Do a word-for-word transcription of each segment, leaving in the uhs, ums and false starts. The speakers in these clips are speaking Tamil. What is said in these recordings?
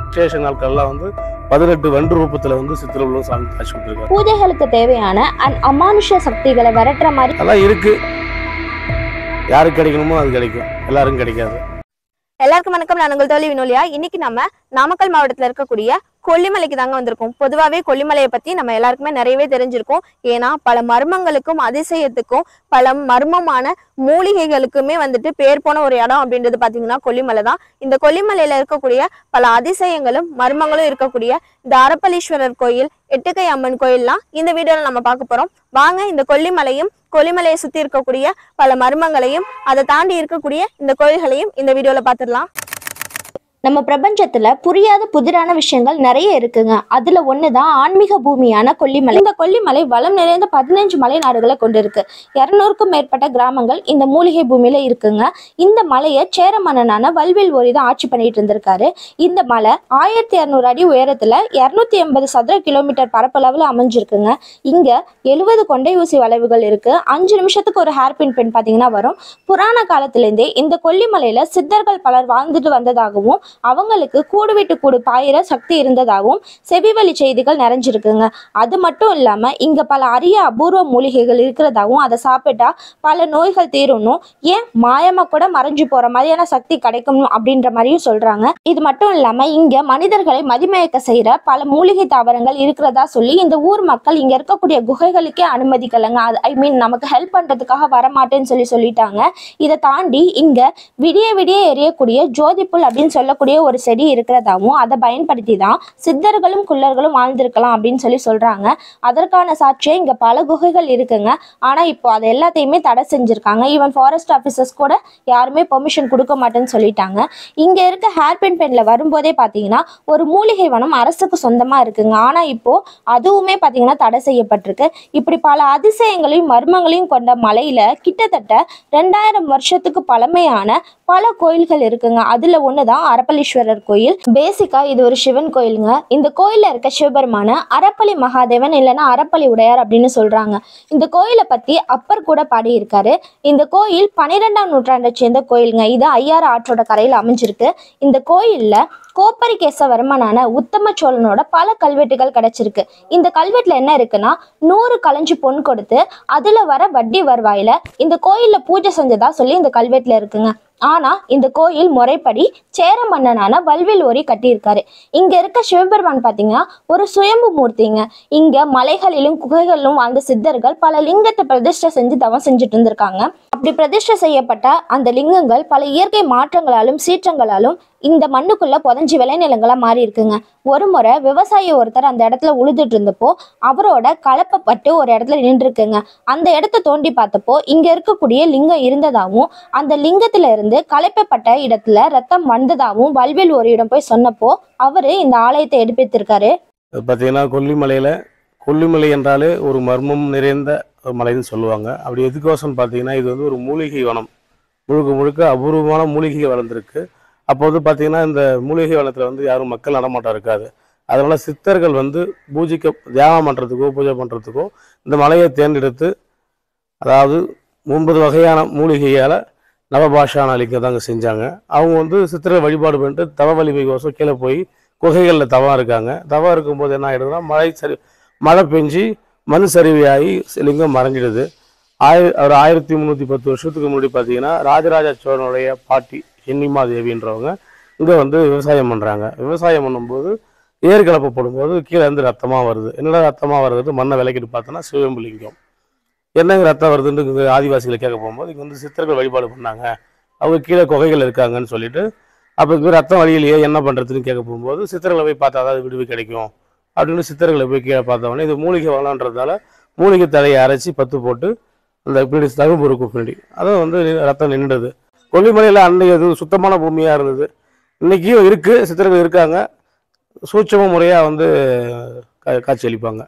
விசேஷ நாட்கள்லாம் வந்து பதினெட்டு வண்டு ரூபத்துல வந்து சித்திரவுள்ள சாமி காட்சி கொடுத்துருக்காங்க. பூஜைகளுக்கு தேவையான அமானுஷ சக்திகளை விரட்டுற மாதிரி அதெல்லாம் இருக்கு. யாருக்கு கிடைக்கணுமோ அது கிடைக்கும், எல்லாருக்கும் கிடைக்காது. எல்லாருக்கும் வணக்கம். நான் உங்கள் தோழி வினோலியா. இன்னைக்கு நம்ம நாமக்கல் மாவட்டத்தில் இருக்கக்கூடிய கொல்லிமலைக்கு தாங்க வந்திருக்கோம். பொதுவாகவே கொல்லிமலையை பத்தி நம்ம எல்லாருக்குமே நிறையவே தெரிஞ்சிருக்கோம். ஏன்னா பல மர்மங்களுக்கும் அதிசயத்துக்கும் பல மர்மமான மூலிகைகளுக்குமே வந்துட்டு பேர் போன ஒரு இடம் அப்படின்றது பாத்தீங்கன்னா கொல்லிமலை தான். இந்த கொல்லிமலையில இருக்கக்கூடிய பல அதிசயங்களும் மர்மங்களும் இருக்கக்கூடிய இந்த அரப்பளீஸ்வரர் கோயில், எட்டுக்கை அம்மன் கோயில்லாம் இந்த வீடியோல நம்ம பார்க்க போறோம். வாங்க இந்த கொல்லிமலையும் கொல்லிமலையை சுத்தி இருக்கக்கூடிய பல மர்மங்களையும் அதை தாண்டி இருக்கக்கூடிய இந்த கோயில்களையும் இந்த வீடியோல பார்த்துடலாம். நம்ம பிரபஞ்சத்துல புரியாத புதிரான விஷயங்கள் நிறைய இருக்குங்க. அதுல ஒண்ணுதான் ஆன்மீக பூமியான கொல்லிமலை. இந்த கொல்லிமலை வளம் நிறைந்த பதினஞ்சு மலை நாடுகளை கொண்டிருக்கு. இருநூறுக்கும் மேற்பட்ட கிராமங்கள் இந்த மூலிகை பூமியில இருக்குங்க. இந்த மலையை சேர மன்னனான வல்வில் தான் ஆட்சி பண்ணிட்டு இருந்திருக்காரு. இந்த மலை ஆயிரத்தி இரநூறு அடி உயரத்துல இருநூத்தி எண்பது சதுர கிலோமீட்டர் பரப்பளவுல அமைஞ்சிருக்குங்க. இங்க எழுபது கொண்டை ஊசி வளைவுகள் இருக்கு. அஞ்சு நிமிஷத்துக்கு ஒரு ஹேர்பின் பெண் பாத்தீங்கன்னா வரும். புராண காலத்திலேருந்தே இந்த கொல்லிமலையில சித்தர்கள் பலர் வாழ்ந்துட்டு வந்ததாகவும் அவங்களுக்கு கூடு விட்டு கூடு பாயிர சக்தி இருந்ததாகவும் செவிவழி செய்திகள் நிறைஞ்சிருக்குங்க. அது மட்டும் இல்லாம இங்க பல அரிய அபூர்வ மூலிகைகள் இருக்கிறதாகவும் அதை சாப்பிட்டா பல நோய்கள் தீரணும், ஏன் மாயமா கூட மறைஞ்சு போற மாதிரியான சக்தி கிடைக்கும் அப்படின்ற மாதிரியும் சொல்றாங்க. இது மட்டும் இல்லாம இங்க மனிதர்களை மதிமயக்க செய்யற பல மூலிகை தாவரங்கள் இருக்கிறதா சொல்லி இந்த ஊர் மக்கள் இங்க இருக்கக்கூடிய குகைகளுக்கே அனுமதிக்கலைங்க. ஐ மீன் நமக்கு ஹெல்ப் பண்றதுக்காக வரமாட்டேன்னு சொல்லி சொல்லிட்டாங்க. இதை தாண்டி இங்க விடிய விடிய எரியக்கூடிய ஜோதிப்புல் அப்படின்னு சொல்ல ஒரு செடி இருக்கிறதாவும் அதை பயன்படுத்தி தான் சித்தர்களும் குள்ளர்களும் வாழ்ந்திருக்கலாம் அப்படின்னு சொல்லி சொல்றாங்க. அதற்கான சாட்சியே இங்க பல குகைகள் இருக்குங்க. ஆனா இப்போ அதை எல்லாத்தையுமே தடை செஞ்சிருக்காங்க. ஈவன் ஃபாரஸ்ட் ஆபீசர்ஸ் கூட யாருமே பெர்மிஷன் கொடுக்க மாட்டேன்னு சொல்லிட்டாங்க. இங்க இருக்க ஹேர்பின் பென்ல வரும்போதே பாத்தீங்கன்னா ஒரு மூலிகை வனம் அரசுக்கு சொந்தமா இருக்குங்க. ஆனா இப்போ அதுவுமே பாத்தீங்கன்னா தடை செய்யப்பட்டிருக்கு. இப்படி பல அதிசயங்களையும் மர்மங்களையும் கொண்ட மலையில கிட்டத்தட்ட ரெண்டாயிரம் வருஷத்துக்கு பழமையான பல கோயில்கள் இருக்குங்க. அதுல ஒண்ணுதான் அரப்பளீஸ்வரர் கோயில். பேசிக்கா இது ஒரு சிவன் கோயிலுங்க. இந்த கோயில்ல இருக்க சிவபெருமான அரப்பளி மகாதேவன் இல்லைன்னா அரப்பளி உடையார் அப்படின்னு சொல்றாங்க. இந்த கோயிலை பத்தி அப்பர் கூட பாடி இருக்காரு. இந்த கோயில் பன்னிரெண்டாம் நூற்றாண்டை சேர்ந்த கோயிலுங்க. இது ஐயாறு ஆற்றோட கரையில் அமைஞ்சிருக்கு. இந்த கோயில்ல கோப்பரிகேசவர்மனான உத்தம சோழனோட பல கல்வெட்டுகள் கிடைச்சிருக்கு. இந்த கல்வெட்டுல என்ன இருக்குன்னா நூறு களஞ்சி பொன் கொடுத்து அதுல வர வட்டி வருவாயில இந்த கோயில்ல பூஜை செஞ்சதா சொல்லி இந்த கல்வெட்டுல இருக்குங்க. ஆனா இந்த கோயில் முறைப்படி சேர மன்னனான வல்வில் ஓரி கட்டியிருக்காரு. இங்க இருக்க சிவபெருமான் பாத்தீங்கன்னா ஒரு சுயம்பு மூர்த்திங்க. இங்க மலைகளிலும் குகைகளிலும் வாழ்ந்த சித்தர்கள் பல லிங்கத்தை பிரதிஷ்டை செஞ்சு தவம் செஞ்சுட்டு இருந்திருக்காங்க. அப்படி பிரதிஷ்டை செய்யப்பட்ட அந்த லிங்கங்கள் பல இயற்கை மாற்றங்களாலும் சீற்றங்களாலும் இந்த மண்ணுக்குள்ள புதஞ்சி விளைநிலங்களா மாறி இருக்குங்க. ஒரு முறை விவசாயி ஒருத்தர் அந்த இடத்துல உழுதுட்டு இருந்தப்போ அவரோட கலப்பப்பட்டு ஒரு இடத்துல நின்று இருக்குங்க. அந்த இடத்த தோண்டி பார்த்தப்போ இங்க இருக்கக்கூடிய லிங்கம் இருந்ததாகவும் அந்த லிங்கத்துல இருந்து கலப்பப்பட்ட இடத்துல ரத்தம் வந்ததாகவும் வல்வில் ஒரு இடம் போய் சொன்னப்போ அவரு இந்த ஆலயத்தை எடுப்பித்திருக்காரு. பார்த்தீங்கன்னா கொல்லிமலையில கொல்லிமலை என்றாலே ஒரு மர்மம் நிறைந்த ஒரு மலைன்னு சொல்லுவாங்க. அப்படி எதுக்கோசம் பார்த்தீங்கன்னா இது வந்து ஒரு மூலிகை வனம், முழுக்க முழுக்க அபூர்வமான மூலிகை வளர்ந்துருக்கு. அப்போ வந்து பார்த்தீங்கன்னா இந்த மூலிகை வனத்தில் வந்து யாரும் மக்கள் நடமாட்டம் இருக்காது. அதனால சித்தர்கள் வந்து பூஜைக்க தியானம் பண்ணுறதுக்கோ பூஜை பண்ணுறதுக்கோ இந்த மலையை தேர்ந்தெடுத்து, அதாவது ஒன்பது வகையான மூலிகையால் நவபாஷான அளிக்க தாங்க செஞ்சாங்க. அவங்க வந்து சித்தர்கள் வழிபாடு பண்ணிட்டு தவ வலிமைக்கோசம் கீழே போய் குகைகளில் தவம் இருக்காங்க. தவம் இருக்கும்போது என்ன ஆகிடுதுன்னா மழை சரி மழை பெஞ்சு மண் சரிவையாகி லிங்கம் மறைஞ்சிடுது. ஆயிர ஒரு ஆயிரத்தி முந்நூற்றி பத்து வருஷத்துக்கு முன்னாடி பார்த்தீங்கன்னா ராஜராஜ சோழனுடைய பாட்டி சென்னிமா தேவின்றவங்க இங்கே வந்து விவசாயம் பண்ணுறாங்க. விவசாயம் பண்ணும்போது ஏர் கலப்பப்படும் போது கீழே இருந்து ரத்தமாக வருது. என்னடா ரத்தமாக வருது மண்ணை விளக்கிட்டு பார்த்தோன்னா சிவம்பு லிங்கம். என்னங்க ரத்தம் வருதுன்னு இங்கே ஆதிவாசிகளை கேட்க போகும்போது இங்கே வந்து சித்தர்கள் வழிபாடு பண்ணாங்க, அவங்க கீழே குகைகள் இருக்காங்கன்னு சொல்லிட்டு அப்போ இங்கே ரத்தம் வழியிலேயே என்ன பண்ணுறதுன்னு கேட்க போகும்போது சித்தர்களை போய் பார்த்தா தான் விடுவி கிடைக்கும் அப்படின்னு சித்தர்களை போய் கீழே பார்த்தவொடனே இது மூலிகை வளன்றதால மூலிகை தலையை அரைச்சி பத்து போட்டு அந்த பின்னாடி தகும்பு இருக்கும் பின்னாடி அதை வந்து ரத்தம் நின்றுது. கொல்லிமலையில் அன்னைக்கு அது சுத்தமான பூமியாக இருந்தது. இன்றைக்கும் இருக்குது, சித்தர்கள் இருக்காங்க, சூட்சம முறையாக வந்து கா காட்சி அளிப்பாங்க.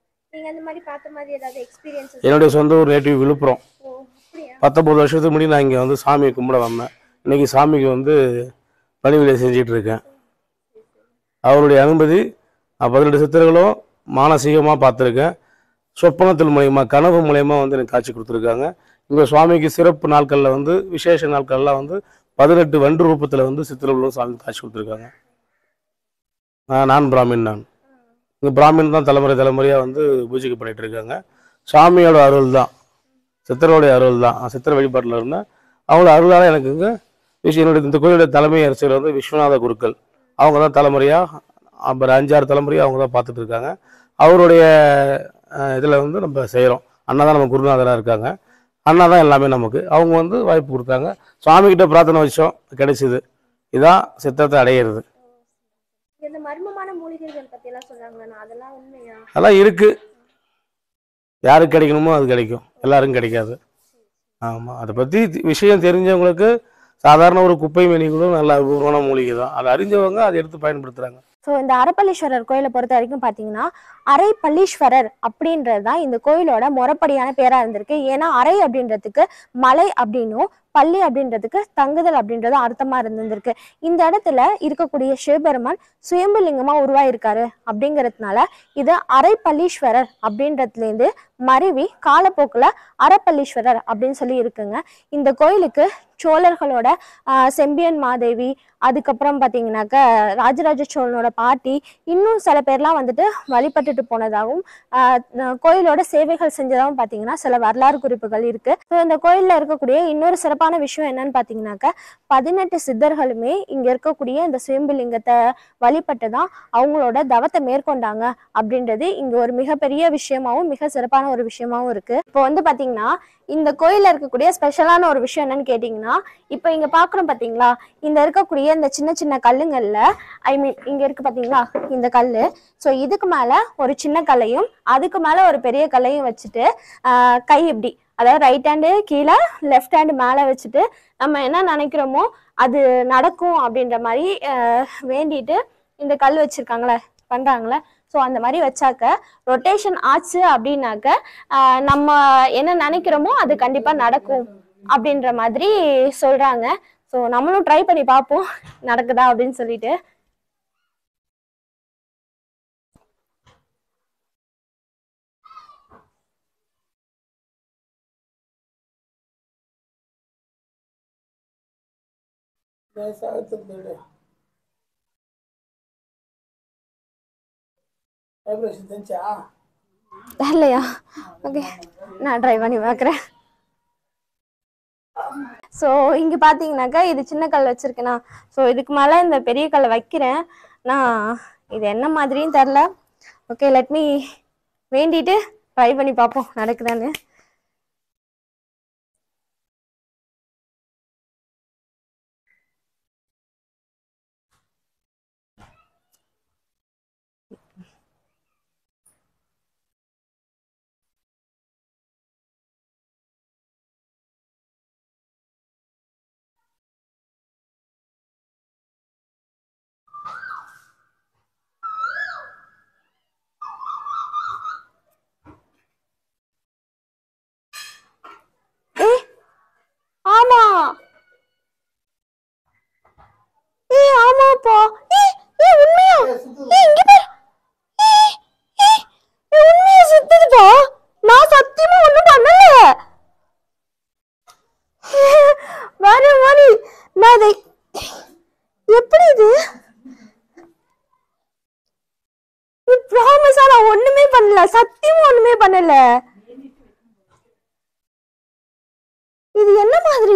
என்னுடைய சொந்த ஊர் நேட்டிவ் விழுப்புரம். பத்தொம்பது வருஷத்துக்கு முன்னாடி நான் இங்கே வந்து சாமியை கும்பிட வந்தேன். இன்னைக்கு சாமிக்கு வந்து பணிவிடை செஞ்சிட்டு இருக்கேன். அவருடைய அனுமதி பதினெட்டு சித்தர்களும் மானசீகமாக பார்த்துருக்கேன். சொப்பனத்தில் மூலயமா கனவு மூலயமா வந்து எனக்கு காட்சி கொடுத்துருக்காங்க. இங்கே சுவாமிக்கு சிறப்பு நாட்களில் வந்து விசேஷ நாட்கள்லாம் வந்து பதினெட்டு வண்டு ரூபத்தில் வந்து சித்திரவுள்ள சாமி காட்சி கொடுத்துருக்காங்க. நான் நான் பிராமின் நான் இங்கே பிராமின் தான் தலைமுறை தலைமுறையாக வந்து பூஜைக்கு பண்ணிகிட்டு இருக்காங்க. சாமியோட அருள் தான், சித்தரோடைய அருள் தான். சித்திர வழிபாட்டில் இருந்தேன். அவங்களோட அருளால் எனக்கு இங்கே விஷயம் என்னுடைய இந்த கோயிலுடைய தலைமை அரசியல் வந்து விஸ்வநாத குருக்கள். அவங்க தான் தலைமுறையாக அப்புறம் அஞ்சாறு தலைமுறையாக அவங்க தான் பார்த்துட்டு இருக்காங்க. அவருடைய இதில் வந்து நம்ம செய்கிறோம். அண்ணா தான் நம்ம குருநாதராக இருக்காங்க. அண்ணா தான் எல்லாமே நமக்கு. அவங்க வந்து வாய்ப்பு கொடுத்தாங்க. சுவாமிகிட்ட பிரார்த்தனை வச்சோம், கிடைச்சிது. இதான் சித்தத்தை அடையிறது. இந்த மர்மமான மூலிகைகள் பத்தி எல்லாம் சொல்றாங்களா, அதெல்லாம் உண்மையா? அதெல்லாம் இருக்கு. யாருக்கு கிடைக்கணுமோ அது கிடைக்கும், எல்லாருக்கும் கிடைக்காது. ஆமாம், அதை பற்றி விஷயம் தெரிஞ்சவங்களுக்கு சாதாரண ஒரு குப்பை மேனி கூட நல்ல அபூர்வமான மூலிகை தான். அதை அறிஞ்சவங்க அதை எடுத்து பயன்படுத்துகிறாங்க. ஸோ இந்த அறப்பள்ளீஸ்வரர் கோயிலை பொறுத்த வரைக்கும் பார்த்தீங்கன்னா அரை பள்ளீஸ்வரர் அப்படின்றது தான் இந்த கோயிலோட முறைப்படியான பேராக இருந்திருக்கு. ஏன்னா அரை அப்படின்றதுக்கு மலை அப்படின்னும், பள்ளி அப்படின்றதுக்கு தங்குதல் அப்படின்றது அர்த்தமா இருந்திருக்கு. இந்த இடத்துல இருக்கக்கூடிய சிவபெருமான் சுயம்புலிங்கமா உருவாயிருக்காரு அப்படிங்கிறதுனால இது அரை பள்ளீஸ்வரர் அப்படின்றதுலேருந்து மருவி காலப்போக்குல அறப்பள்ளீஸ்வரர் அப்படின்னு சொல்லி இருக்குங்க. இந்த கோயிலுக்கு சோழர்களோட ஆஹ் செம்பியன் மாதேவி, அதுக்கப்புறம் பார்த்தீங்கன்னாக்க ராஜராஜ சோழனோட பாட்டி, இன்னும் சில பேர்லாம் வந்துட்டு வழிபட்டுட்டு போனதாகவும் ஆஹ் கோயிலோட சேவைகள் செஞ்சதாகவும் பார்த்தீங்கன்னா சில வரலாறு குறிப்புகள் இருக்கு. ஸோ இந்த கோயிலில் இருக்கக்கூடிய இன்னொரு சிறப்பான விஷயம் என்னன்னு பார்த்தீங்கன்னாக்க பதினெட்டு சித்தர்களுமே இங்க இருக்கக்கூடிய இந்த சுயம்புலிங்கத்தை வழிபட்டு தான் அவங்களோட தவத்தை மேற்கொண்டாங்க அப்படின்றது இங்க ஒரு மிகப்பெரிய விஷயமாவும் மிக சிறப்பான ஒரு விஷயமாவும் இருக்கு. இப்போ வந்து பாத்தீங்கன்னா இந்த கோயில்ல இருக்கக்கூடிய ஸ்பெஷலான ஒரு விஷயம் என்னன்னு கேட்டீங்கன்னா, இப்போ இங்க பாக்குறோம் பாத்தீங்களா, இந்த இருக்கக்கூடிய இந்த சின்ன சின்ன கல்லுங்கள்ல ஐ மீன் இங்க இருக்கு பாத்தீங்களா இந்த கல்லு. ஸோ இதுக்கு மேல ஒரு சின்ன கல்லையும் அதுக்கு மேல ஒரு பெரிய கல்லையும் வச்சுட்டு ஆஹ் கை இப்படி, அதாவது ரைட் ஹேண்டு கீழே லெஃப்ட் ஹேண்டு மேலே வச்சுட்டு நம்ம என்ன நினைக்கிறோமோ அது நடக்கும் அப்படின்ற மாதிரி வேண்டிட்டு இந்த கல் வச்சிருக்காங்களே பண்றாங்களே. ஸோ அந்த மாதிரி வச்சாக்க ரொட்டேஷன் ஆச்சு அப்படின்னாக்க நம்ம என்ன நினைக்கிறோமோ அது கண்டிப்பா நடக்கும் அப்படின்ற மாதிரி சொல்றாங்க. ஸோ நம்மளும் ட்ரை பண்ணி பார்ப்போம் நடக்குதா அப்படின்னு சொல்லிட்டு. இல்லையா? ஓகே, நான் ட்ரை பண்ணி பார்க்குறேன். ஸோ இங்கே பார்த்தீங்கன்னாக்கா இது சின்ன கல் வச்சிருக்கேனா, ஸோ இதுக்கு மேலே இந்த பெரிய கல்லை வைக்கிறேன். நான் இது என்ன மாதிரின்னு தெரில. ஓகே, லெட் மீ வேண்டிட்டு ட்ரை பண்ணி பார்ப்போம் நடக்குதான்னு. ஆமா ஏ ஆமாப்பா, ஏ ஏ உண்மையா, ஏ இங்க பாரு, ஏ ஏ ஏ உண்மையா சுத்துதுப்பா. நான் சத்தியமா ஒண்ணும் பண்ணல. வர மாதிரி நான் அதை எப்படி இது ப்ராமிஸா நான் ஒண்ணுமே பண்ணல, சத்தியமா ஒண்ணுமே பண்ணல. இது என்ன மாதிரி?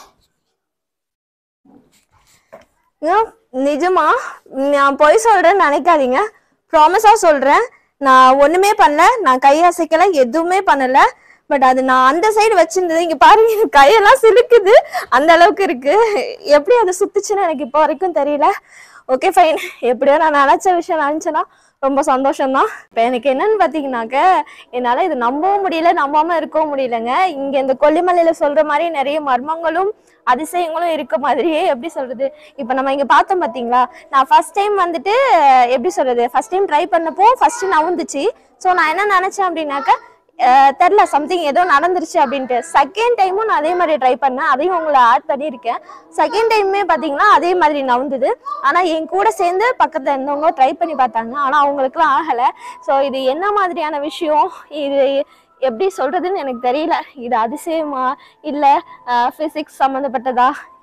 நிஜமா நான் பொய் சொல்றேன்னு நினைக்காதீங்க, ப்ராமிஸா சொல்றேன். நான் ஒண்ணுமே பண்ணல, நான் கை அசைக்கல, எதுவுமே பண்ணல. பட் அது நான் அந்த சைடு வச்சிருந்தது, இங்க பாருங்க கையெல்லாம் சிலுக்குது, அந்த அளவுக்கு இருக்கு. எப்படி அது சுத்துச்சுன்னு எனக்கு இப்போ வரைக்கும் தெரியல. ஓகே ஃபைன், எப்படியோ நான் நினைச்ச விஷயம் நினைச்சேன்னா ரொம்ப சந்தோஷம்தான். இப்போ எனக்கு என்னன்னு பார்த்தீங்கன்னாக்க என்னால் இது நம்பவும் முடியல, நம்பாமல் இருக்கவும் முடியலங்க. இங்கே இந்த கொல்லிமலையில் சொல்கிற மாதிரி நிறைய மர்மங்களும் அதிசயங்களும் இருக்க மாதிரியே எப்படி சொல்கிறது. இப்போ நம்ம இங்கே பார்த்தோம் பார்த்தீங்களா, நான் ஃபர்ஸ்ட் டைம் வந்துட்டு எப்படி சொல்கிறது, ஃபர்ஸ்ட் டைம் ட்ரை பண்ணப்போ ஃபர்ஸ்ட்டு நவுந்துச்சு. ஸோ நான் என்ன நினச்சேன் அப்படின்னாக்க தெரில சம்திங் ஏதோ நடந்துருச்சு அப்படின்ட்டு. செகண்ட் டைமும் நான் அதே மாதிரி ட்ரை பண்ணேன், அதையும் உங்களை ஆட் பண்ணியிருக்கேன். செகண்ட் டைமே பார்த்தீங்கன்னா அதே மாதிரி நவுந்துது. ஆனால் என் கூட சேர்ந்து பக்கத்தில் இருந்தவங்க ட்ரை பண்ணி பார்த்தாங்க, ஆனால் அவங்களுக்குலாம் ஆகலை. ஸோ இது என்ன மாதிரியான விஷயம், இது எப்படி சொல்கிறதுன்னு எனக்கு தெரியல. இது அதிசயமா இல்லை ஃபிசிக்ஸ் சம்மந்தப்பட்டதா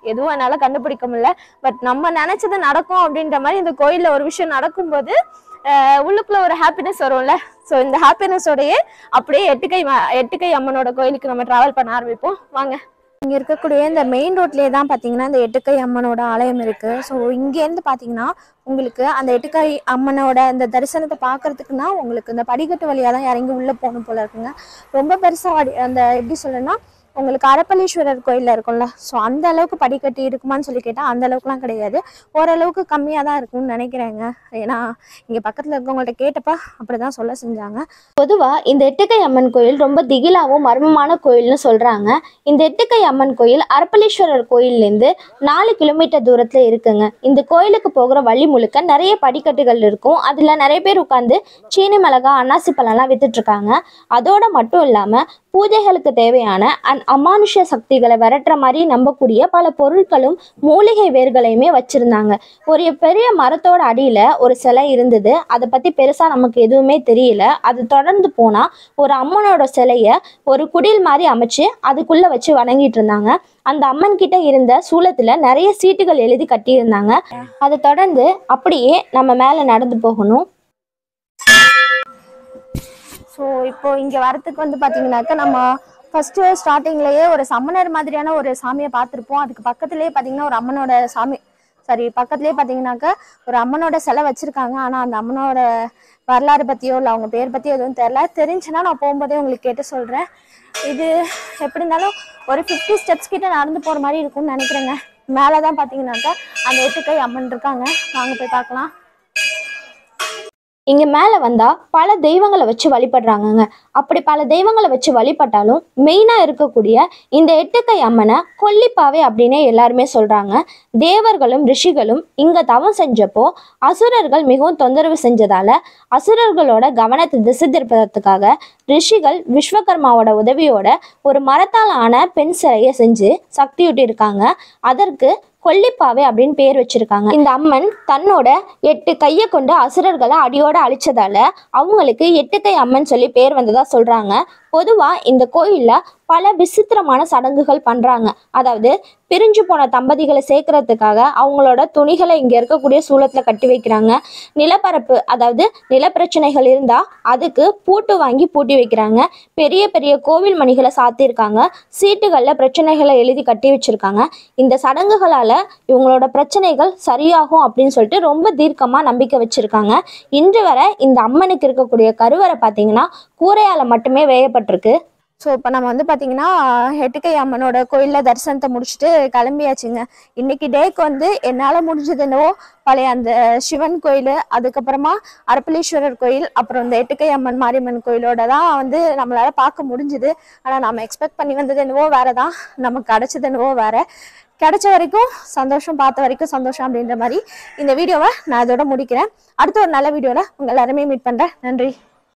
எதுவும் என்னால கண்டுபிடிக்க முடியல. பட் நம்ம நினைச்சது நடக்கும் அப்படின்ற மாதிரி இந்த கோயில்ல ஒரு விஷயம் நடக்கும்போது ஆஹ் உள்ளுக்குள்ள ஒரு ஹாப்பினஸ் வரும்ல. ஸோ இந்த ஹாப்பினஸோடயே அப்படியே எட்டுக்கை எட்டுக்கை அம்மனோட கோயிலுக்கு நம்ம டிராவல் பண்ண ஆரம்பிப்போம் வாங்க. இங்கே இருக்கக்கூடிய இந்த மெயின் ரோட்லேயே தான் பார்த்தீங்கன்னா இந்த எட்டுக்கை அம்மனோட ஆலயம் இருக்குது. ஸோ இங்கேருந்து பார்த்தீங்கன்னா உங்களுக்கு அந்த எட்டுக்கை அம்மனோட அந்த தரிசனத்தை பார்க்கறதுக்குன்னா உங்களுக்கு இந்த படிக்கட்டு வழியாக தான் இறங்கி உள்ளே போகணும் போல இருக்குங்க. ரொம்ப பெருசாக அந்த எப்படி சொல்லணும்னா உங்களுக்கு அரப்பளீஸ்வரர் கோயிலில் இருக்கும்ல, ஸோ அந்த அளவுக்கு படிக்கட்டு இருக்குமான்னு சொல்லி கேட்டால் அந்த அளவுக்குலாம் கிடையாது, ஓரளவுக்கு கம்மியாக தான் இருக்கும்னு நினைக்கிறேங்க. ஏன்னா இங்கே பக்கத்தில் இருக்கவங்கள்ட்ட கேட்டப்பா அப்படி தான் சொல்ல செஞ்சாங்க. பொதுவாக இந்த எட்டுக்கை அம்மன் கோயில் ரொம்ப திகிலாவும் மர்மமான கோயில்னு சொல்கிறாங்க. இந்த எட்டுக்கை அம்மன் கோயில் அரப்பளீஸ்வரர் கோயிலேருந்து நாலு கிலோமீட்டர் தூரத்தில் இருக்குங்க. இந்த கோயிலுக்கு போகிற வழி முழுக்க நிறைய படிக்கட்டுகள் இருக்கும். அதில் நிறைய பேர் உட்காந்து சீனி மிளகா அன்னாசி பழம்லாம் வித்துட்ருக்காங்க. அதோட மட்டும் இல்லாமல் பூஜைகளுக்கு தேவையான அண்ட் அமானுஷ சக்திகளை விரட்டுற மாதிரி நம்பக்கூடிய பல பொருட்களும் மூலிகை வேர்களையுமே வச்சுருந்தாங்க. ஒரு பெரிய மரத்தோட அடியில் ஒரு சிலை இருந்தது. அதை பற்றி பெருசாக நமக்கு எதுவுமே தெரியல. அது தொடர்ந்து போனால் ஒரு அம்மனோட சிலையை ஒரு குடில் மாதிரி அமைச்சு அதுக்குள்ளே வச்சு வணங்கிட்டு இருந்தாங்க. அந்த அம்மன் கிட்ட இருந்த சூலத்தில் நிறைய சீட்டுகள் எழுதி கட்டியிருந்தாங்க. அதை தொடர்ந்து அப்படியே நம்ம மேலே நடந்து போகணும். ஸோ இப்போ இங்கே வரத்துக்கு வந்து பார்த்தீங்கன்னாக்கா நம்ம ஃபஸ்ட்டு ஸ்டார்டிங்லேயே ஒரு சம்மனர் மாதிரியான ஒரு சாமியை பார்த்துருப்போம். அதுக்கு பக்கத்துலேயே பார்த்தீங்கன்னா ஒரு அம்மனோட சாமி சாரி பக்கத்துலேயே பார்த்தீங்கன்னாக்கா ஒரு அம்மனோட சிலை வச்சுருக்காங்க. ஆனால் அந்த அம்மனோட வரலாறு பற்றியோ இல்லை அவங்க பேர் பற்றியோ எதுவும் தெரில. தெரிஞ்சுன்னா நான் போகும்போதே உங்களுக்கு கேட்டு சொல்கிறேன். இது எப்படி இருந்தாலும் ஒரு ஃபிஃப்டி ஸ்டெப்ஸ் கிட்ட நடந்து போகிற மாதிரி இருக்கும்னு நினைக்கிறேங்க. மேலே தான் பார்த்தீங்கன்னாக்கா அந்த எட்டுக்கை அம்மன் இருக்காங்க. வாங்க போய் பார்க்கலாம். இங்கே மேலே வந்தால் பல தெய்வங்களை வச்சு வழிபடுறாங்கங்க. அப்படி பல தெய்வங்களை வச்சு வழிபட்டாலும் மெயினாக இருக்கக்கூடிய இந்த எட்டுக்கை அம்மனை கொல்லிப்பாவை அப்படின்னே எல்லாருமே சொல்கிறாங்க. தேவர்களும் ரிஷிகளும் இங்கே தவம் செஞ்சப்போ அசுரர்கள் மிகவும் தொந்தரவு செஞ்சதால் அசுரர்களோட கவனத்தை திசை திருப்பதற்காக ரிஷிகள் விஸ்வகர்மாவோட உதவியோட ஒரு மரத்தால் ஆன பெண் சிலையை செஞ்சு சக்தியூட்டி இருக்காங்க. அதற்கு கொல்லிப்பாவை அப்படின்னு பேர் வச்சிருக்காங்க. இந்த அம்மன் தன்னோட எட்டு கையை கொண்டு அசுரர்களை அடியோட அழிச்சதால அவங்களுக்கு எட்டுக்கை அம்மன் சொல்லி பேர் வந்ததா சொல்றாங்க. பொதுவா இந்த கோயில்ல பல விசித்திரமான சடங்குகள் பண்றாங்க. அதாவது பிரிஞ்சு போன தம்பதிகளை சேர்க்கறதுக்காக அவங்களோட துணிகளை இங்க இருக்கக்கூடிய சூலத்துல கட்டி வைக்கிறாங்க. நிலப்பரப்பு அதாவது நிலப்பிரச்சனைகள் இருந்தா அதுக்கு பூட்டு வாங்கி பூட்டி வைக்கிறாங்க. பெரிய பெரிய கோவில் மணிகளை சாத்தியிருக்காங்க. சீட்டுகள்ல பிரச்சனைகளை எழுதி கட்டி வச்சிருக்காங்க. இந்த சடங்குகளால இவங்களோட பிரச்சனைகள் சரியாகும் அப்படின்னு சொல்லிட்டு ரொம்ப தீர்க்கமா நம்பிக்கை வச்சிருக்காங்க. இன்று வரை இந்த அம்மனுக்கு இருக்கக்கூடிய கருவறை பார்த்தீங்கன்னா கூரையால மட்டுமே வேயப்பட்டிருக்கு. ஸோ இப்போ நம்ம வந்து பார்த்தீங்கன்னா எட்டுக்கை அம்மனோட கோயிலில் தரிசனத்தை முடிச்சுட்டு கிளம்பியாச்சுங்க. இன்னைக்கு டேக்கு வந்து என்னால் முடிஞ்சது என்னவோ பழைய அந்த சிவன் கோயில், அதுக்கப்புறமா அரப்பளீஸ்வரர் கோயில், அப்புறம் இந்த எட்டுக்கை அம்மன் மாரியம்மன் கோயிலோட தான் வந்து நம்மளால் பார்க்க முடிஞ்சுது. ஆனால் நம்ம எக்ஸ்பெக்ட் பண்ணி வந்தது என்னவோ வேறு தான், நமக்கு கிடைச்சது என்னவோ வேறு. கிடைச்ச வரைக்கும் சந்தோஷம், பார்த்த வரைக்கும் சந்தோஷம் அப்படின்ற மாதிரி இந்த வீடியோவை நான் இதோட முடிக்கிறேன். அடுத்த ஒரு நல்ல வீடியோவில் உங்கள் எல்லாருமே மீட் பண்ணுறேன். நன்றி.